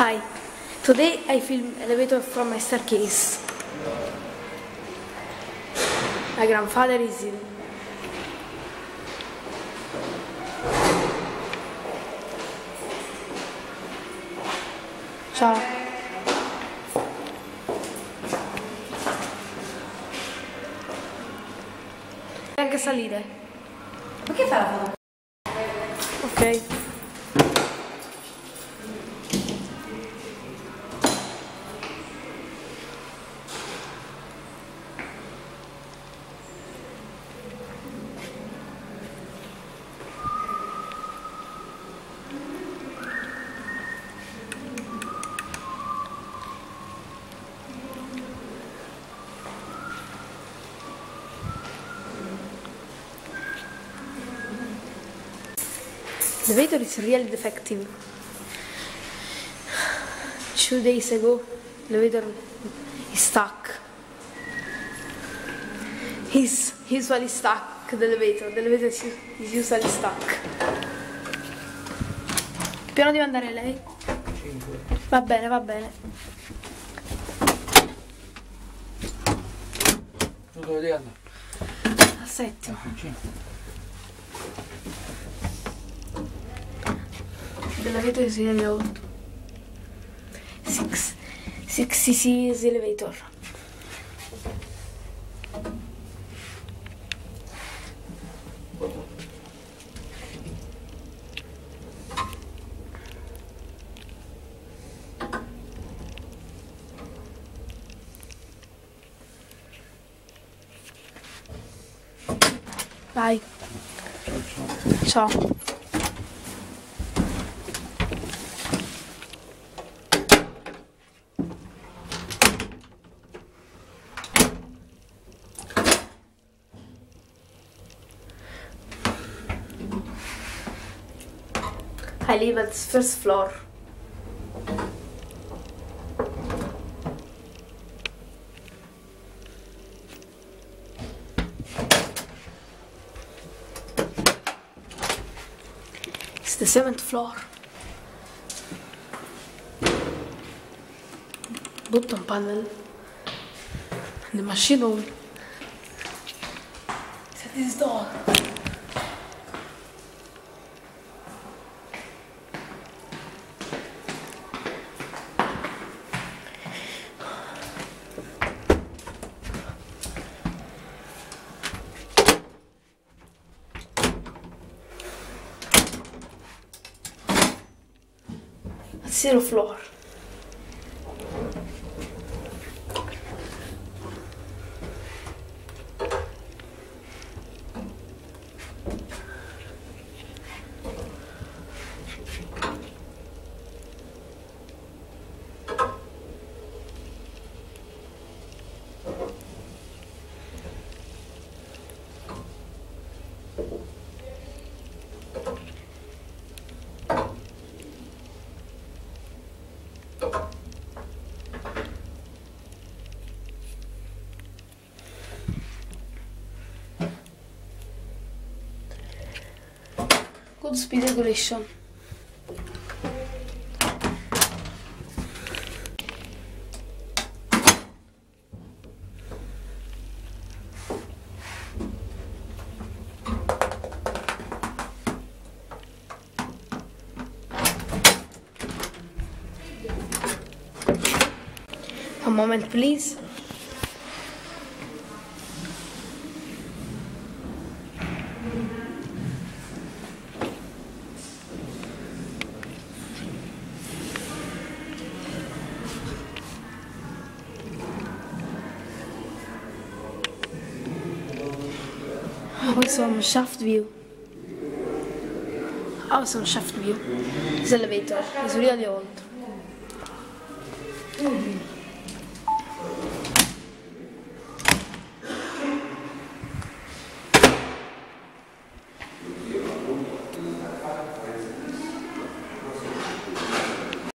Hi, today I film elevator from my staircase. My grandfather is in. Ciao. Puoi anche salire. Ma che fa la foto? Ok. The elevator is really defective. 2 days ago, the elevator is stuck. He's usually stuck, the elevator. The elevator is usually stuck. Che piano deve andare lei? 5. Va bene, va bene. Tu dove devi andare? Al settimo. The elevator is really old. 6cc is the elevator. Vai. Ciao. I live at the first floor. It's the 7th floor. Button panel. And the machine room. It's at this door. Zero floor. Good speed regulation. A moment, please. Awesome shaft view. Awesome shaft view. This elevator is really old.